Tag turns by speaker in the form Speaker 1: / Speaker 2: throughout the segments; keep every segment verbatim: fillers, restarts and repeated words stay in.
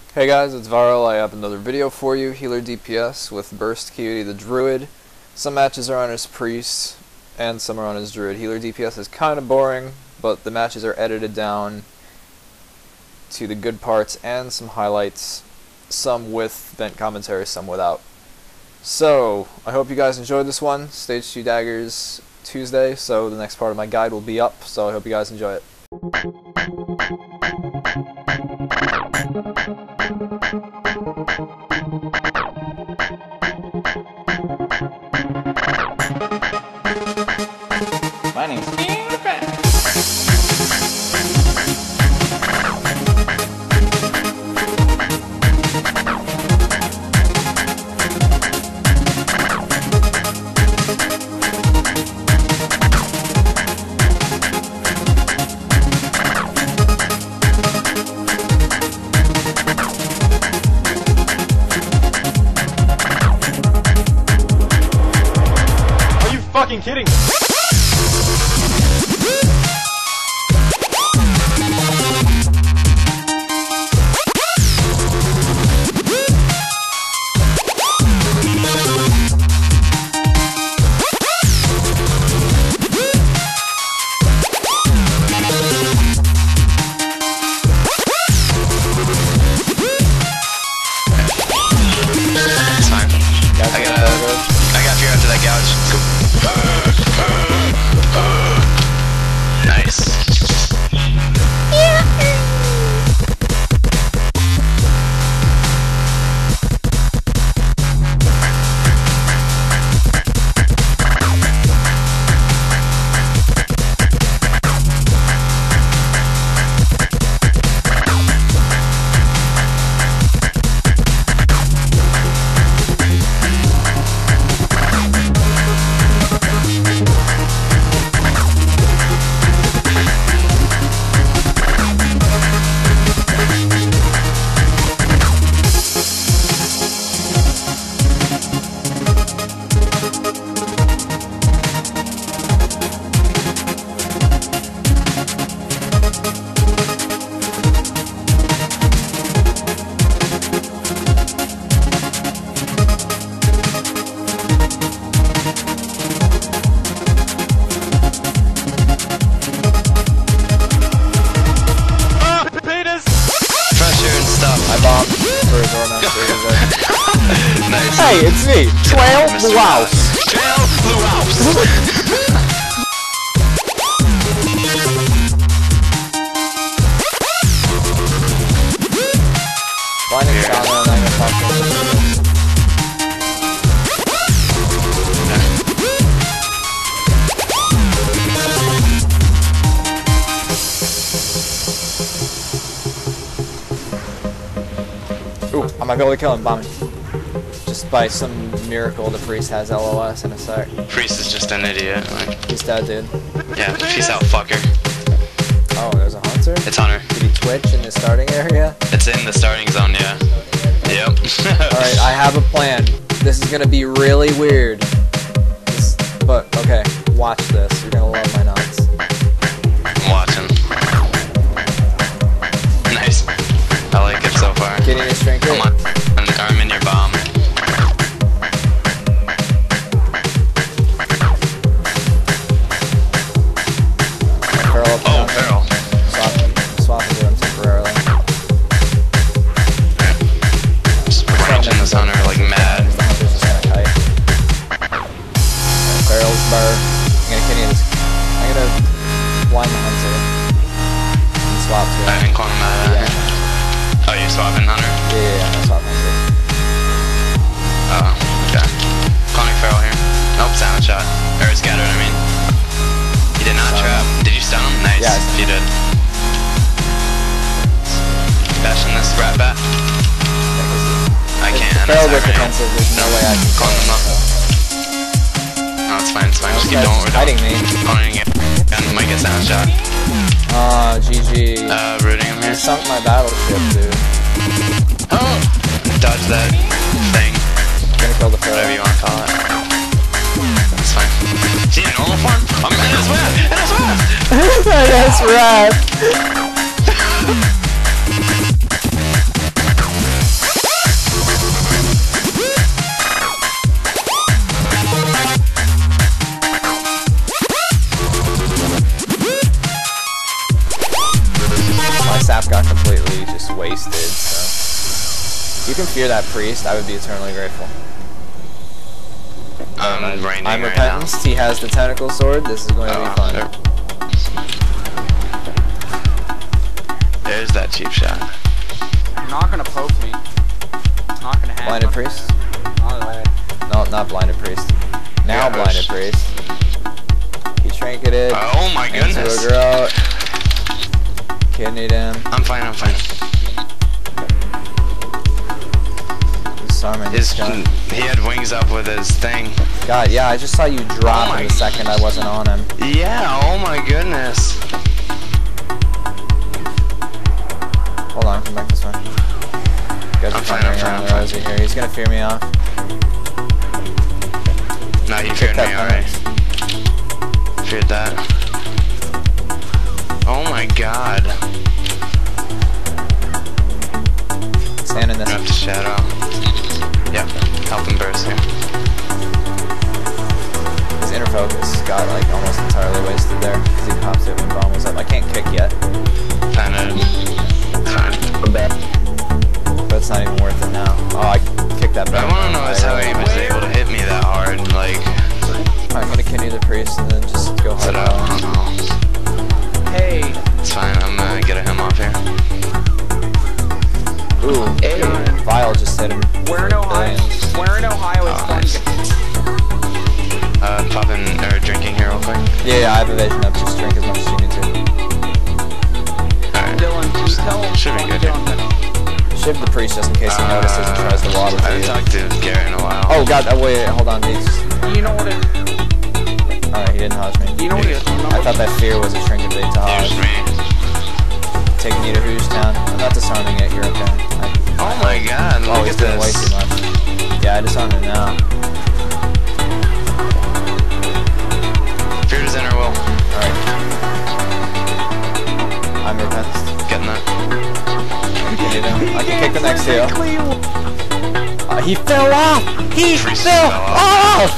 Speaker 1: Hey guys, it's Virral. I have another video for you. Healer D P S with Burstqt, the Druid. Some matches are on his Priest, and some are on his Druid. Healer D P S is kind of boring, but the matches are edited down to the good parts and some highlights, some with vent commentary, some without. So, I hope you guys enjoyed this one. Stage two Daggers Tuesday, so the next part of my guide will be up, so I hope you guys enjoy it.
Speaker 2: My name's fucking kidding me. It's fine. I got I got you after that gouge. Go. Nice. Nice.
Speaker 1: Hey, it's me, Trail Blue House.
Speaker 2: Trail Blue House.
Speaker 1: Blinding Shaman, and I'm gonna talk to him. Ooh, I might be able to kill him, bomb him. Just by some miracle, the Priest has L O S in a sec.
Speaker 2: Priest is just an idiot. Like.
Speaker 1: He's dead, dude.
Speaker 2: Yeah, peace out, fucker.
Speaker 1: Oh, there's a Hunter?
Speaker 2: It's Hunter.
Speaker 1: Did he twitch in the starting area?
Speaker 2: It's in the starting zone, yeah. Yep.
Speaker 1: Alright, I have a plan. This is gonna be really weird. This, but, okay, watch this. You're gonna love my nuts.
Speaker 2: I'm watching. Nice. I like it so far.
Speaker 1: Getting his strength rate?
Speaker 2: Come on. I'm in your bomb.
Speaker 1: Virral
Speaker 2: Oh, Virral.
Speaker 1: Swap, swap into him temporarily.
Speaker 2: Just branching this Hunter like mad.
Speaker 1: The Hunter's just gonna kite. Virral's bar. I'm gonna kitty this. I'm gonna blind the Hunter. And swap to him.
Speaker 2: I can call him out. Yeah. Oh, you're swapping Hunter?
Speaker 1: Yeah, yeah, yeah, I'm swap Hunter.
Speaker 2: Oh, okay. Calling Virral here. Nope, silent shot. Or scattered, I mean. He did not trap. Did you stun him? Nice.
Speaker 1: Yeah,
Speaker 2: you did. Bashing this rat bat. I can't.
Speaker 1: Virral with defensive, there's no way I can
Speaker 2: call him up. No, it's fine, it's fine. Just keep doing what we're
Speaker 1: hiding
Speaker 2: doing.
Speaker 1: me.
Speaker 2: Calling it. Gun might get silent shot.
Speaker 1: Aw, G G.
Speaker 2: Uh, rooting him here.
Speaker 1: You sunk my battleship, dude.
Speaker 2: Oh! Dodge that thing.
Speaker 1: Gonna kill the Virral.
Speaker 2: Whatever you want to call it. That's fine. See a normal form? I'm in his web! In his web!
Speaker 1: That's right. wasted, so... If you can fear that priest, I would be eternally grateful.
Speaker 2: Um, I'm raining
Speaker 1: I'm
Speaker 2: right
Speaker 1: Repentance,
Speaker 2: now.
Speaker 1: he has the tentacle sword, this is going
Speaker 2: oh,
Speaker 1: to be fun.
Speaker 2: There. There's that cheap shot.
Speaker 3: You're not gonna poke me. It's not gonna happen.
Speaker 1: Blinded priest?
Speaker 3: Not way.
Speaker 1: No, not blinded priest. Now
Speaker 2: Yeah,
Speaker 1: blinded priest. He trinketed.
Speaker 2: Oh my goodness.
Speaker 1: Into a girl. Kidneyed him.
Speaker 2: I'm fine, I'm fine.
Speaker 1: Disarming
Speaker 2: His,
Speaker 1: this guy.
Speaker 2: he had wings up with his thing.
Speaker 1: God, yeah, I just saw you drop
Speaker 2: Oh
Speaker 1: in
Speaker 2: my-
Speaker 1: the second I wasn't on him.
Speaker 2: Yeah, oh my goodness.
Speaker 1: Hold on, come back this way. You guys
Speaker 2: I'm
Speaker 1: are
Speaker 2: fine, I'm
Speaker 1: firing
Speaker 2: fine,
Speaker 1: around
Speaker 2: I'm
Speaker 1: the rosy here. He's gonna fear me off.
Speaker 2: No, he
Speaker 1: Kick
Speaker 2: feared me,
Speaker 1: that
Speaker 2: alright. Feared that. Oh my god.
Speaker 1: Stand in
Speaker 2: I'm
Speaker 1: this.
Speaker 2: gonna have to shadow. Yep, help him burst here.
Speaker 1: His inner focus got like almost entirely wasted there because he pops it when bomb was up. I can't kick yet,
Speaker 2: Kinda. Fine.
Speaker 1: but it's not even worth it now. Oh, I kicked that back.
Speaker 2: I wanna know is how he was able to hit me that hard, like...
Speaker 1: I'm gonna kidney the priest and then just go
Speaker 2: Set
Speaker 1: hard.
Speaker 2: up, I don't know.
Speaker 3: Hey.
Speaker 2: It's fine, I'm gonna get him off here.
Speaker 1: Ooh,
Speaker 3: Hey.
Speaker 1: Vile just hit him.
Speaker 3: Where in Ohio?
Speaker 1: Billions.
Speaker 3: Where in Ohio is
Speaker 2: Oh,
Speaker 3: fun?
Speaker 2: nice. Uh, popping, or drinking here real quick.
Speaker 1: Yeah, yeah, I have evasion up. Just drink as much as you need to.
Speaker 2: Alright.
Speaker 3: Dylan, can you tell
Speaker 2: Should be good here.
Speaker 3: Dylan that
Speaker 1: Shiv the priest just in case he notices and tries to waddle
Speaker 2: I
Speaker 1: to
Speaker 2: haven't
Speaker 1: you.
Speaker 2: talked to Garrett in a while.
Speaker 1: Oh god, oh, wait, hold on, please.
Speaker 3: you know what it?
Speaker 1: Alright, he didn't hodge me.
Speaker 3: You know what it is?
Speaker 1: I thought that fear was a trinket bait to
Speaker 2: Here's
Speaker 1: hodge.
Speaker 2: me.
Speaker 1: Taking you to Hoogetown. I'm not disarming it, you're okay. I,
Speaker 2: Oh my god,
Speaker 1: oh,
Speaker 2: look
Speaker 1: he's
Speaker 2: at
Speaker 1: doing way
Speaker 2: this.
Speaker 1: too much. Yeah, I disarmed him now.
Speaker 2: Feared his inner will.
Speaker 1: Alright. I'm Repentance.
Speaker 2: Getting that.
Speaker 1: Continue down. I can kick the next two. Uh, he fell off! He
Speaker 2: Priest
Speaker 1: fell
Speaker 2: fell
Speaker 1: off!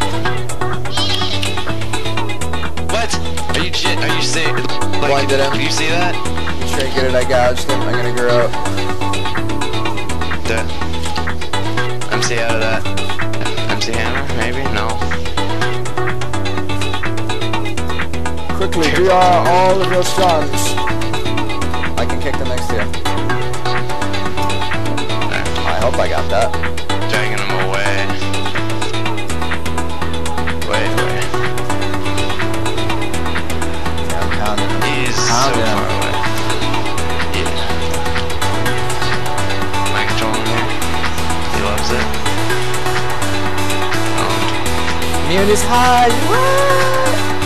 Speaker 2: What? Are you shit? Are you sick? Like,
Speaker 1: Blinded him.
Speaker 2: Can you see that?
Speaker 1: Trinketed, I gouged him. I'm gonna grow.
Speaker 2: Dead. M C out of that. M C hammer? Maybe? No.
Speaker 1: Quickly, draw all of your sons. I can kick the next two. I hope I got that.
Speaker 2: Dragging him away. Wait, wait.
Speaker 1: Yeah, I'm pounding him.
Speaker 2: He's so
Speaker 1: Pounding him.
Speaker 2: far away. Yeah. Am I controlling here? He loves it. Um,
Speaker 1: Mute is high. What?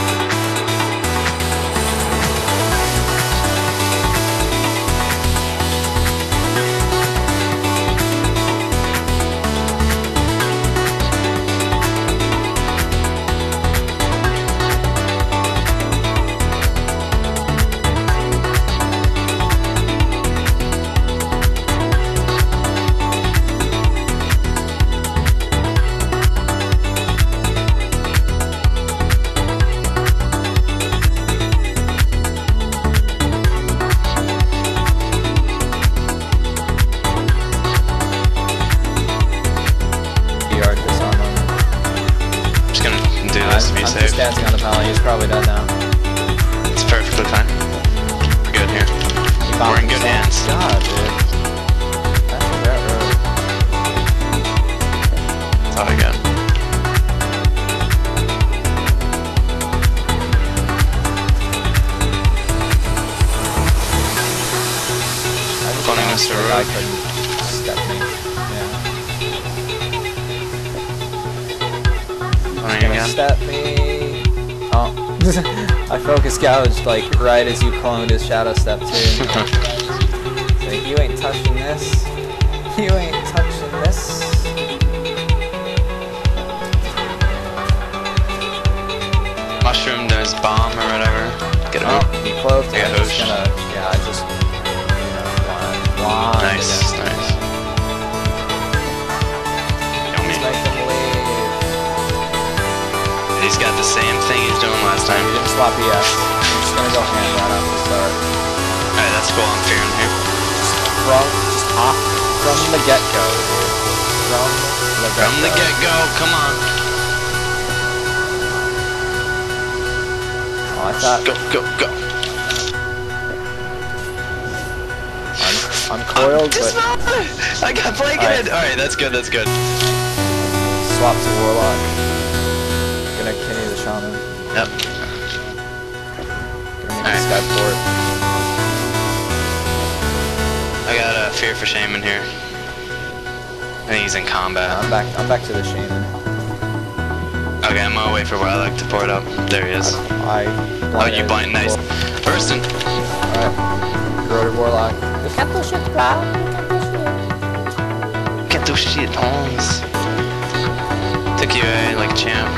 Speaker 2: just gonna do this to be
Speaker 1: I'm
Speaker 2: safe.
Speaker 1: just dancing on the pallet. He's probably dead now.
Speaker 2: It's perfectly fine. We're good here.
Speaker 1: He bombed
Speaker 2: We're in good
Speaker 1: himself.
Speaker 2: hands.
Speaker 1: God, dude. That's a bad road.
Speaker 2: That's all I got.
Speaker 1: I just
Speaker 2: Funny,
Speaker 1: announced
Speaker 2: Mister
Speaker 1: that I
Speaker 2: Rogue.
Speaker 1: couldn't step me. Yeah.
Speaker 2: Funny
Speaker 1: Gonna
Speaker 2: again.
Speaker 1: step me. Oh. I focus gouged like right as you cloned his shadow step too. Like, you ain't touching this. You ain't touching this.
Speaker 2: Mushroomed his bomb or whatever. Get him
Speaker 1: Oh,
Speaker 2: up.
Speaker 1: he closed.
Speaker 2: Yeah,
Speaker 1: I'm just
Speaker 2: Hoosh.
Speaker 1: gonna, yeah, I just, you know, blind, blind.
Speaker 2: Nice, nice. Yummy.
Speaker 1: Let's make them leave.
Speaker 2: He's got the same thing he's doing last time.
Speaker 1: We didn't swap E S. I'm just gonna go hand right off the start.
Speaker 2: Alright, that's cool. I'm fearing here.
Speaker 1: from just off from the get-go. From the get-go.
Speaker 2: From the get-go, come on.
Speaker 1: Oh, I thought
Speaker 2: Go, go, go.
Speaker 1: I'm, I'm coiled, but
Speaker 2: I got blanketed. All right, that's good. That's good.
Speaker 1: swap to Warlock. Gonna Kenny the Shaman.
Speaker 2: Yep.
Speaker 1: Gonna make
Speaker 2: Alright.
Speaker 1: this guy port.
Speaker 2: I got a fear for Shaman here. I think he's in combat.
Speaker 1: I'm back. I'm back to the Shaman.
Speaker 2: Okay, I'm gonna wait for Warlock to port up. There he is.
Speaker 1: I.
Speaker 2: Oh, you blind, nice. Bursting.
Speaker 1: Alright. Corroded Warlock. You can't do shit, bro.
Speaker 2: Can't do shit, Holmes. Took you a like champ.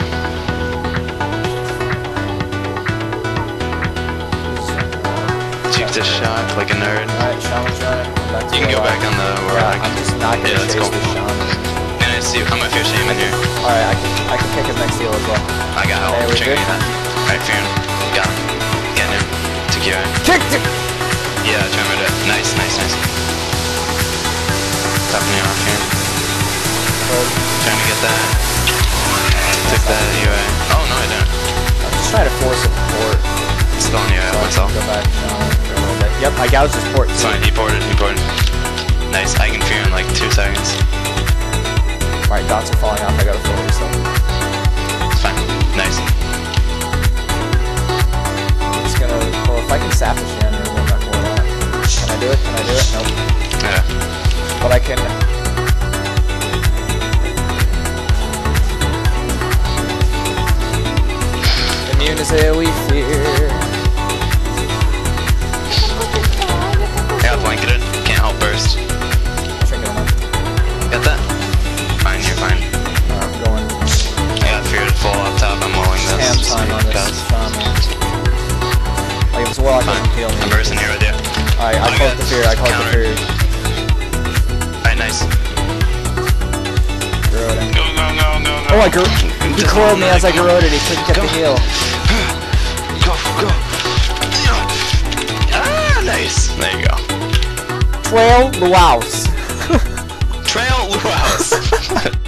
Speaker 2: Juked a shock like a nerd.
Speaker 1: Alright, Shaman's running. Back to
Speaker 2: You can go
Speaker 1: Warlock.
Speaker 2: back on the
Speaker 1: Yeah,
Speaker 2: Warlock.
Speaker 1: I'm just not gonna
Speaker 2: Yeah, let's
Speaker 1: chase
Speaker 2: go.
Speaker 1: the Shaman.
Speaker 2: And I see I'm gonna fear Shaman here.
Speaker 1: Alright, I can I can pick his next heal as well.
Speaker 2: I got help.
Speaker 1: Hey, we're
Speaker 2: Checking
Speaker 1: good?
Speaker 2: that. Alright, fear him. Got him. Getting him. Took you a.
Speaker 1: Kicked it!
Speaker 2: Yeah, tremor it. Nice, nice, nice. Topping you off here. Trying to get that. Took that U A. Oh no, I didn't.
Speaker 1: I'm just trying to force a port.
Speaker 2: Spelling you
Speaker 1: So
Speaker 2: out
Speaker 1: I
Speaker 2: myself.
Speaker 1: can go back Shaman for a little bit. Yep, I gouged his port
Speaker 2: It's
Speaker 1: too.
Speaker 2: fine, he ported, he ported. Nice, I can fear in like two seconds.
Speaker 1: Alright, dots are falling off. I gotta full reset.
Speaker 2: It's fine. Nice.
Speaker 1: I'm just gonna. Well, if I can sap the Shaman, I'm back Warlock. Can I do it? Can I do it? Nope.
Speaker 2: Yeah.
Speaker 1: But I can. Immune is AoE fear.
Speaker 2: I got blanketed. Can't help burst.
Speaker 1: Trinket him up.
Speaker 2: Got that? Fine, you're fine.
Speaker 1: Alright, I'm going.
Speaker 2: I got fear to fall up top. I'm rolling this.
Speaker 1: Ham
Speaker 2: Just
Speaker 1: time
Speaker 2: so
Speaker 1: on
Speaker 2: you
Speaker 1: this
Speaker 2: guys.
Speaker 1: Shaman. Like, if it's Warlock,
Speaker 2: Fine.
Speaker 1: doesn't heal me.
Speaker 2: I'm bursting here with you.
Speaker 1: Alright, I
Speaker 2: I
Speaker 1: called
Speaker 2: got
Speaker 1: the fear. I called the
Speaker 2: counter.
Speaker 1: fear.
Speaker 2: Alright, nice.
Speaker 1: Corroding.
Speaker 2: Go, go, go, go, go.
Speaker 1: Oh, I gor- he corroded me as I corroded. He couldn't get
Speaker 2: Go.
Speaker 1: the heal.
Speaker 2: Go, go. Ah, nice. There you go.
Speaker 1: Trail Luaus.
Speaker 2: Trail Luaus.